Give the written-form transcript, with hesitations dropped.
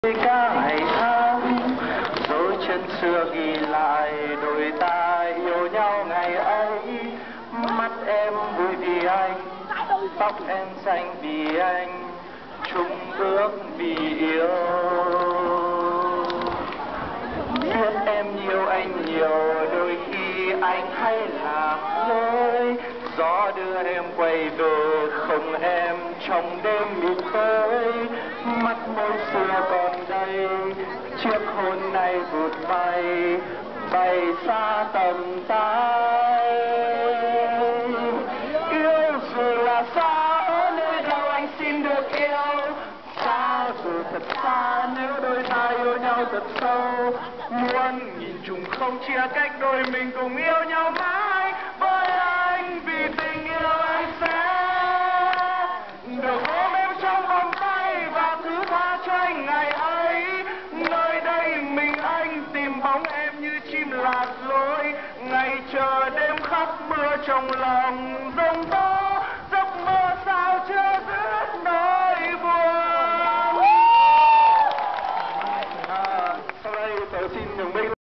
Cả ngày tháng dấu chân xưa ghi lại đôi ta yêu nhau ngày ấy. Mắt em vui vì anh, tóc em xanh vì anh, chung bước vì yêu. Biết em yêu anh nhiều, đôi khi anh hay làm lỗi. Gió đưa em quay về, không em trong đêm mịt tối. Mắt môi xưa còn đây, chiếc hôn này vụt bay, bay xa tầm tay. Yêu dù là xa ở nơi đâu anh xin được yêu, xa dù thật xa nếu đôi ta yêu nhau thật sâu. Muốn nhìn trùng không chia cách đôi mình cùng yêu nhau mãi. Với anh vì tình yêu anh sẽ được ôm em trong vòng tay và thứ tha cho anh ngày ấy. Nơi đây mình anh tìm bóng em như chim lạc lối, ngày chờ đêm khóc mưa trong lòng giống